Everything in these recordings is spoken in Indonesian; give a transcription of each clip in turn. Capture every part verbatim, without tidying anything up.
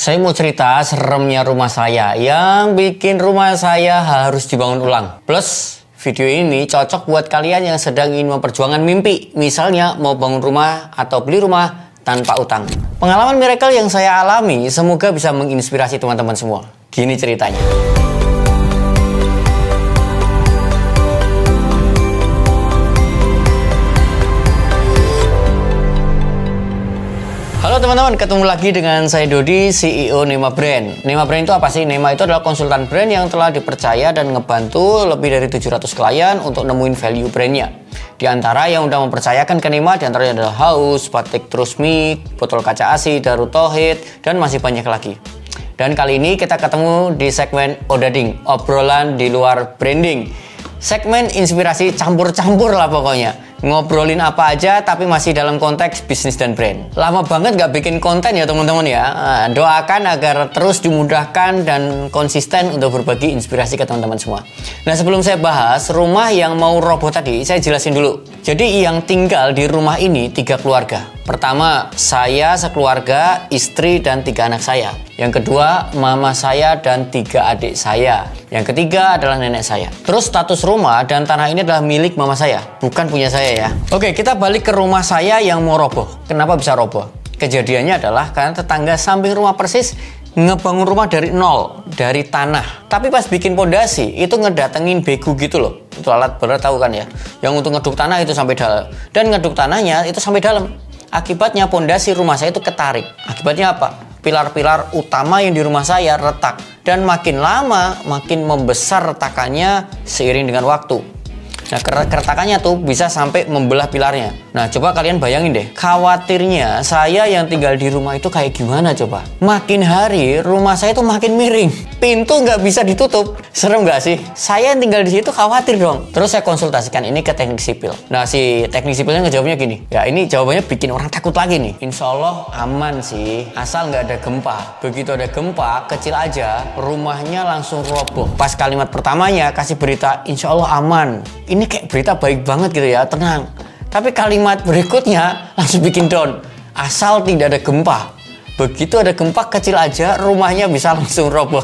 Saya mau cerita seremnya rumah saya yang bikin rumah saya harus dibangun ulang. Plus, video ini cocok buat kalian yang sedang ingin memperjuangkan mimpi. Misalnya mau bangun rumah atau beli rumah tanpa utang. Pengalaman miracle yang saya alami semoga bisa menginspirasi teman-teman semua. Gini ceritanya. Halo teman-teman, ketemu lagi dengan saya Dodi, C E O Nema Brand. Nema Brand itu apa sih? Nema itu adalah konsultan brand yang telah dipercaya dan ngebantu lebih dari tujuh ratus klien untuk nemuin value brandnya. Di antara yang udah mempercayakan ke Nema, di antaranya adalah Haus, Batik Trusmi, Botol Kaca Asi, Darut Tauhid, dan masih banyak lagi. Dan kali ini kita ketemu di segmen Odading, obrolan di luar branding. Segmen inspirasi campur-campur lah pokoknya. Ngobrolin apa aja tapi masih dalam konteks bisnis dan brand. Lama banget gak bikin konten ya teman-teman ya. Nah, doakan agar terus dimudahkan dan konsisten untuk berbagi inspirasi ke teman-teman semua. Nah, sebelum saya bahas rumah yang mau roboh tadi, saya jelasin dulu. Jadi yang tinggal di rumah ini tiga keluarga. Pertama, saya sekeluarga, istri dan tiga anak saya. Yang kedua, mama saya dan tiga adik saya. Yang ketiga adalah nenek saya. Terus status rumah dan tanah ini adalah milik mama saya, bukan punya saya ya. Oke, kita balik ke rumah saya yang mau roboh. Kenapa bisa roboh? Kejadiannya adalah karena tetangga samping rumah persis ngebangun rumah dari nol, dari tanah. Tapi pas bikin pondasi, itu ngedatengin begu gitu loh. Itu alat berat tahu kan ya. Yang untuk ngeduk tanah itu sampai dalam. Dan ngeduk tanahnya itu sampai dalam. Akibatnya pondasi rumah saya itu ketarik. Akibatnya apa? Pilar-pilar utama yang di rumah saya retak. Dan makin lama, makin membesar retakannya seiring dengan waktu. Nah, keretakannya tuh bisa sampai membelah pilarnya. Nah, coba kalian bayangin deh. Khawatirnya saya yang tinggal di rumah itu kayak gimana coba? Makin hari rumah saya tuh makin miring. Pintu nggak bisa ditutup. Serem nggak sih? Saya yang tinggal di situ khawatir dong. Terus saya konsultasikan ini ke teknik sipil. Nah, si teknik sipilnya ngejawabnya gini. Ya, ini jawabannya bikin orang takut lagi nih. Insya Allah aman sih. Asal nggak ada gempa. Begitu ada gempa, kecil aja, rumahnya langsung roboh. Pas kalimat pertamanya kasih berita, insya Allah aman. Ini kayak berita baik banget gitu ya, tenang. Tapi kalimat berikutnya langsung bikin down. Asal tidak ada gempa. Begitu ada gempa kecil aja, rumahnya bisa langsung roboh.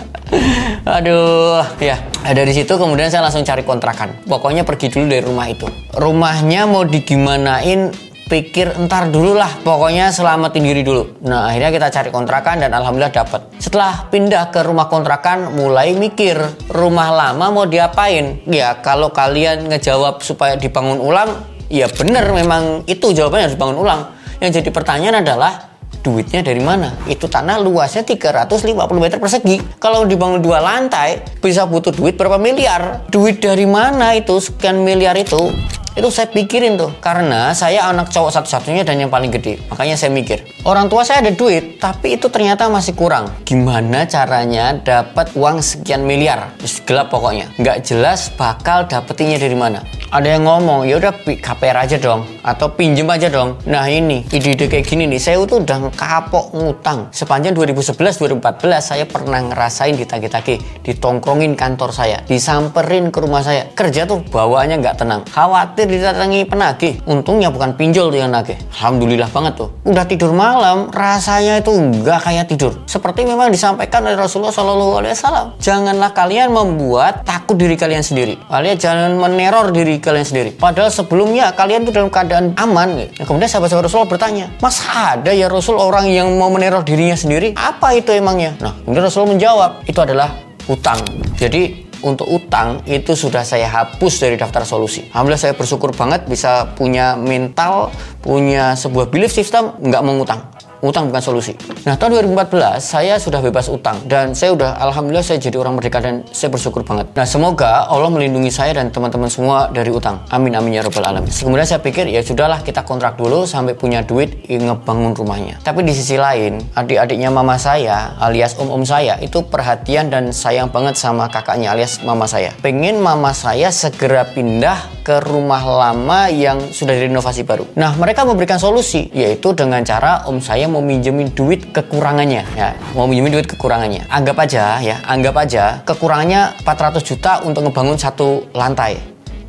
Aduh, ya. Dari situ kemudian saya langsung cari kontrakan. Pokoknya pergi dulu dari rumah itu. Rumahnya mau digimanain, pikir entar dulu lah. Pokoknya selamatin diri dulu. Nah, akhirnya kita cari kontrakan dan alhamdulillah dapat. Setelah pindah ke rumah kontrakan, mulai mikir rumah lama mau diapain. Ya, kalau kalian ngejawab supaya dibangun ulang, ya bener memang itu jawabannya harus dibangun ulang. Yang jadi pertanyaan adalah duitnya dari mana? Itu tanah luasnya tiga ratus lima puluh meter persegi. Kalau dibangun dua lantai, bisa butuh duit berapa miliar? Duit dari mana itu sekian miliar itu? Itu saya pikirin tuh, karena saya anak cowok satu-satunya dan yang paling gede. Makanya saya mikir, orang tua saya ada duit, tapi itu ternyata masih kurang. Gimana caranya dapat uang sekian miliar? Terus gelap pokoknya, nggak jelas bakal dapetinnya dari mana. Ada yang ngomong, ya udah K P R aja dong, atau pinjem aja dong. Nah ini, ide-ide kayak gini nih, saya tuh udah kapok ngutang. Sepanjang dua ribu sebelas dua ribu empat belas saya pernah ngerasain ditagih-tagih, ditongkrongin kantor saya, disamperin ke rumah saya. Kerja tuh bawaannya nggak tenang, khawatir didatangi penagih. Untungnya bukan pinjol tuh yang nagih. Alhamdulillah banget tuh. Udah tidur malam, rasanya itu nggak kayak tidur. Seperti memang disampaikan oleh Rasulullah Shallallahu Alaihi Wasallam. Janganlah kalian membuat takut diri kalian sendiri. Kalian jangan meneror diri kalian sendiri. Padahal sebelumnya kalian tuh dalam keadaan aman. Gitu. Nah, kemudian sahabat-sahabat Rasulullah bertanya, Mas ada ya Rasul orang yang mau meneror dirinya sendiri? Apa itu emangnya? Nah, kemudian Rasulullah menjawab, itu adalah utang. Jadi untuk utang itu sudah saya hapus dari daftar solusi. Alhamdulillah saya bersyukur banget bisa punya mental, punya sebuah belief system nggak mengutang. Utang bukan solusi. Nah, tahun dua ribu empat belas saya sudah bebas utang dan saya udah alhamdulillah saya jadi orang merdeka dan saya bersyukur banget. Nah, semoga Allah melindungi saya dan teman-teman semua dari utang. Amin amin ya rabbal alamin. Kemudian saya pikir ya sudahlah kita kontrak dulu sampai punya duit ngebangun rumahnya. Tapi di sisi lain, adik-adiknya mama saya alias om-om saya itu perhatian dan sayang banget sama kakaknya alias mama saya. Pengen mama saya segera pindah ke rumah lama yang sudah direnovasi baru. Nah, mereka memberikan solusi yaitu dengan cara om saya mau minjemin duit kekurangannya ya, mau minjemin duit kekurangannya. Anggap aja ya, anggap aja kekurangannya empat ratus juta untuk ngebangun satu lantai.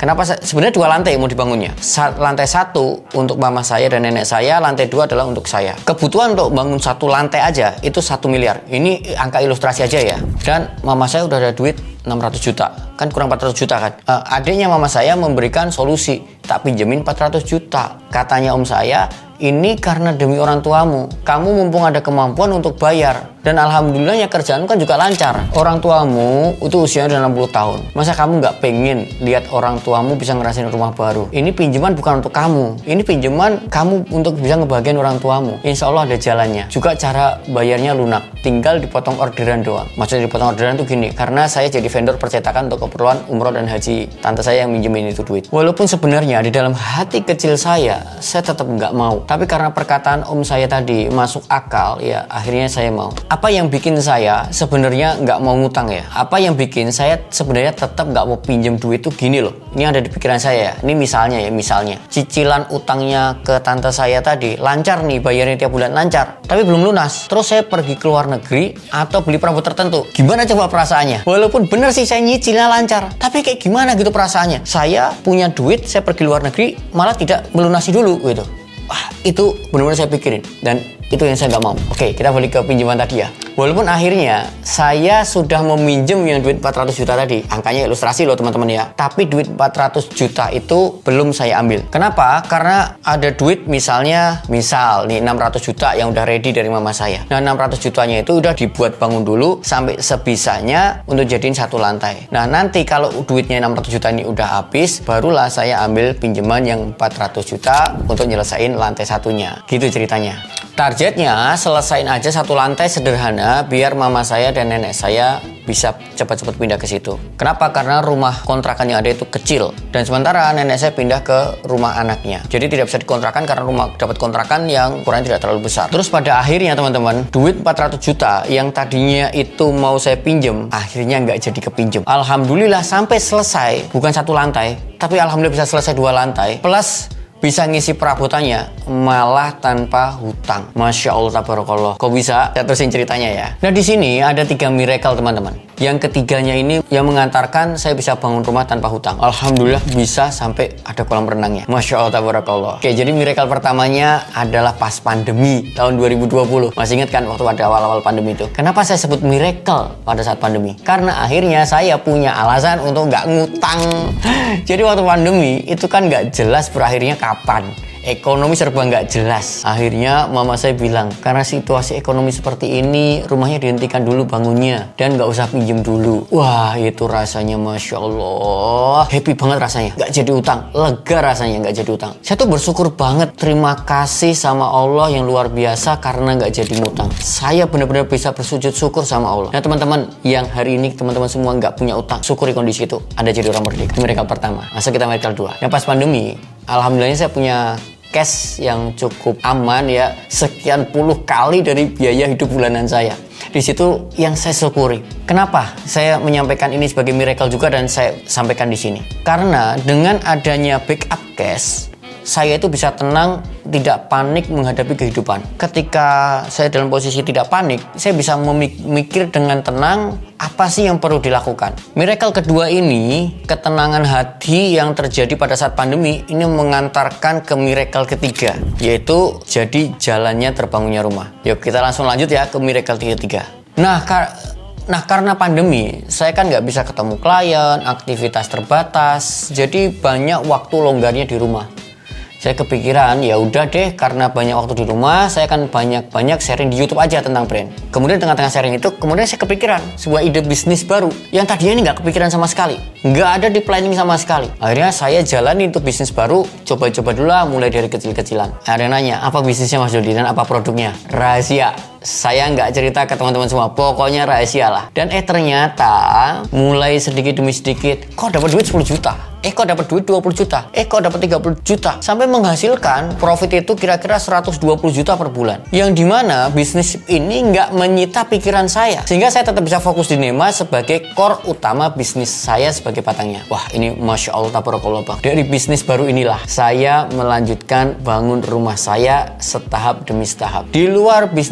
Kenapa? Sebenarnya dua lantai mau dibangunnya. Sa lantai satu untuk mama saya dan nenek saya, lantai dua adalah untuk saya. Kebutuhan untuk bangun satu lantai aja itu satu miliar. Ini angka ilustrasi aja ya. Dan mama saya udah ada duit enam ratus juta, kan kurang empat ratus juta kan. Uh, adiknya mama saya memberikan solusi, tak pinjemin empat ratus juta. Katanya om saya, ini karena demi orang tuamu, kamu mumpung ada kemampuan untuk bayar. Dan alhamdulillahnya kerjaan kan juga lancar. Orang tuamu itu usianya udah enam puluh tahun. Masa kamu nggak pengen lihat orang tuamu bisa ngerasain rumah baru? Ini pinjaman bukan untuk kamu. Ini pinjaman kamu untuk bisa ngebahagiain orang tuamu. Insya Allah ada jalannya. Juga cara bayarnya lunak. Tinggal dipotong orderan doang. Maksudnya dipotong orderan tuh gini. Karena saya jadi vendor percetakan untuk keperluan umroh dan haji. Tante saya yang minjemin itu duit. Walaupun sebenarnya di dalam hati kecil saya, saya tetap nggak mau. Tapi karena perkataan om saya tadi masuk akal, ya akhirnya saya mau. Apa yang bikin saya sebenarnya nggak mau ngutang ya? Apa yang bikin saya sebenarnya tetap nggak mau pinjem duit tuh gini loh. Ini ada di pikiran saya ya. Ini misalnya ya, misalnya. Cicilan utangnya ke tante saya tadi lancar nih, bayarnya tiap bulan lancar. Tapi belum lunas. Terus saya pergi ke luar negeri atau beli perabot tertentu. Gimana coba perasaannya? Walaupun bener sih saya nyicilnya lancar. Tapi kayak gimana gitu perasaannya? Saya punya duit, saya pergi luar negeri, malah tidak melunasi dulu gitu. Wah, itu benar-benar saya pikirin. Dan itu yang saya nggak mau. Oke, kita balik ke pinjaman tadi ya. Walaupun akhirnya saya sudah meminjam yang duit empat ratus juta tadi. Angkanya ilustrasi loh teman-teman ya. Tapi duit empat ratus juta itu belum saya ambil. Kenapa? Karena ada duit misalnya, misal nih enam ratus juta yang udah ready dari mama saya. Nah enam ratus jutanya itu udah dibuat bangun dulu sampai sebisanya untuk jadiin satu lantai. Nah nanti kalau duitnya enam ratus juta ini udah habis, barulah saya ambil pinjaman yang empat ratus juta untuk nyelesain lantai satunya. Gitu ceritanya. Targetnya selesain aja satu lantai sederhana biar mama saya dan nenek saya bisa cepat-cepat pindah ke situ. Kenapa? Karena rumah kontrakan yang ada itu kecil dan sementara nenek saya pindah ke rumah anaknya. Jadi tidak bisa dikontrakan karena rumah dapat kontrakan yang ukurannya tidak terlalu besar. Terus pada akhirnya teman-teman, duit empat ratus juta yang tadinya itu mau saya pinjem akhirnya nggak jadi kepinjem. Alhamdulillah sampai selesai, bukan satu lantai, tapi alhamdulillah bisa selesai dua lantai plus bisa ngisi perabotannya malah tanpa hutang. Masya Allah tabarakallah. Kok bisa? Saya terusin ceritanya ya. Nah di sini ada tiga miracle teman-teman. Yang ketiganya ini yang mengantarkan saya bisa bangun rumah tanpa hutang. Alhamdulillah bisa sampai ada kolam renangnya. Masya Allah tabarakallah. Oke, jadi miracle pertamanya adalah pas pandemi tahun dua ribu dua puluh. Masih ingat kan waktu pada awal-awal pandemi itu? Kenapa saya sebut miracle pada saat pandemi? Karena akhirnya saya punya alasan untuk nggak ngutang. Jadi waktu pandemi itu kan nggak jelas berakhirnya kapan. Ekonomi serba nggak jelas. Akhirnya mama saya bilang, karena situasi ekonomi seperti ini, rumahnya dihentikan dulu bangunnya dan nggak usah pinjem dulu. Wah itu rasanya Masya Allah, happy banget rasanya. Nggak jadi utang, lega rasanya nggak jadi utang. Saya tuh bersyukur banget, terima kasih sama Allah yang luar biasa karena nggak jadi ngutang. Saya benar-benar bisa bersujud syukur sama Allah. Nah teman-teman yang hari ini teman-teman semua nggak punya utang, syukuri kondisi itu. Anda jadi orang merdeka. Miracle pertama. Masa kita miracle dua. Yang pas pandemi, alhamdulillahnya saya punya cash yang cukup aman ya, sekian puluh kali dari biaya hidup bulanan saya. Di situ yang saya syukuri. Kenapa saya menyampaikan ini sebagai miracle juga dan saya sampaikan di sini? Karena dengan adanya backup cash, saya itu bisa tenang, tidak panik menghadapi kehidupan. Ketika saya dalam posisi tidak panik, saya bisa memikir dengan tenang apa sih yang perlu dilakukan. Miracle kedua ini, ketenangan hati yang terjadi pada saat pandemi, ini mengantarkan ke miracle ketiga, yaitu jadi jalannya terbangunnya rumah. Yuk kita langsung lanjut ya ke miracle ketiga. Nah, kar Nah karena pandemi, saya kan nggak bisa ketemu klien, aktivitas terbatas, jadi banyak waktu longgarnya di rumah. Saya kepikiran, ya udah deh, karena banyak waktu di rumah, saya akan banyak-banyak sharing di YouTube aja tentang brand. Kemudian tengah-tengah sharing itu, kemudian saya kepikiran sebuah ide bisnis baru yang tadinya ini nggak kepikiran sama sekali, nggak ada di planning sama sekali. Akhirnya saya jalani untuk bisnis baru, coba-coba dulu lah, mulai dari kecil-kecilan. Ada yang nanya, apa bisnisnya Mas Dodi dan apa produknya? Rahasia. Saya nggak cerita ke teman-teman semua, pokoknya rahasia lah. Dan eh ternyata mulai sedikit demi sedikit, kok dapat duit sepuluh juta? Eh kok dapat duit dua puluh juta? Eh kok dapat tiga puluh juta? Sampai menghasilkan profit itu kira-kira seratus dua puluh juta per bulan. Yang dimana bisnis ini nggak menyita pikiran saya. Sehingga saya tetap bisa fokus di Nema sebagai core utama bisnis saya sebagai batangnya. Wah ini Masya Allah tabarakallah bang. Dari bisnis baru inilah saya melanjutkan bangun rumah saya setahap demi setahap. Di luar bisnis Nema,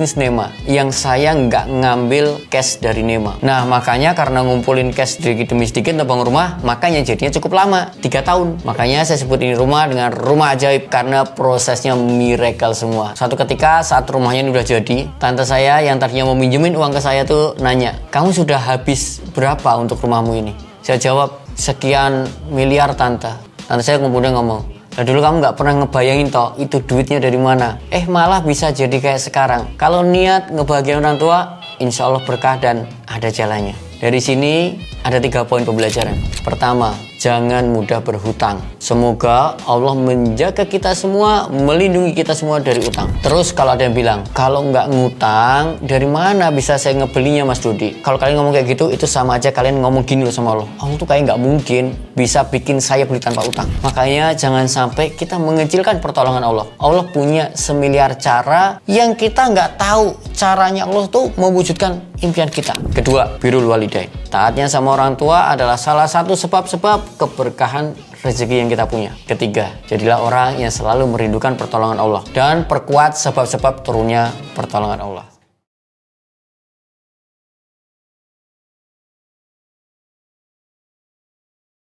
Nema, yang saya nggak ngambil cash dari Nema. Nah, makanya karena ngumpulin cash sedikit demi sedikit untuk bangun rumah, makanya jadinya cukup lama, tiga tahun. Makanya saya sebut ini rumah dengan rumah ajaib, karena prosesnya miracle semua. Suatu ketika saat rumahnya ini udah jadi, tante saya yang tadinya mau minjemin uang ke saya tuh nanya, kamu sudah habis berapa untuk rumahmu ini? Saya jawab, sekian miliar tante. Tante saya kemudian ngomong, nah dulu kamu nggak pernah ngebayangin toh itu duitnya dari mana. Eh malah bisa jadi kayak sekarang. Kalau niat ngebahagiain orang tua, insya Allah berkah dan ada jalannya. Dari sini ada tiga poin pembelajaran. Pertama, jangan mudah berhutang. Semoga Allah menjaga kita semua, melindungi kita semua dari utang. Terus kalau ada yang bilang, kalau nggak ngutang, dari mana bisa saya ngebelinya Mas Dodi? Kalau kalian ngomong kayak gitu, itu sama aja kalian ngomong gini loh sama Allah. Allah tuh kayak nggak mungkin bisa bikin saya beli tanpa utang. Makanya jangan sampai kita mengecilkan pertolongan Allah. Allah punya semiliar cara yang kita nggak tahu caranya Allah tuh mewujudkan impian kita. Kedua, birrul walidain. Taatnya sama orang tua adalah salah satu sebab-sebab keberkahan rezeki yang kita punya. Ketiga, jadilah orang yang selalu merindukan pertolongan Allah dan perkuat sebab-sebab turunnya pertolongan Allah.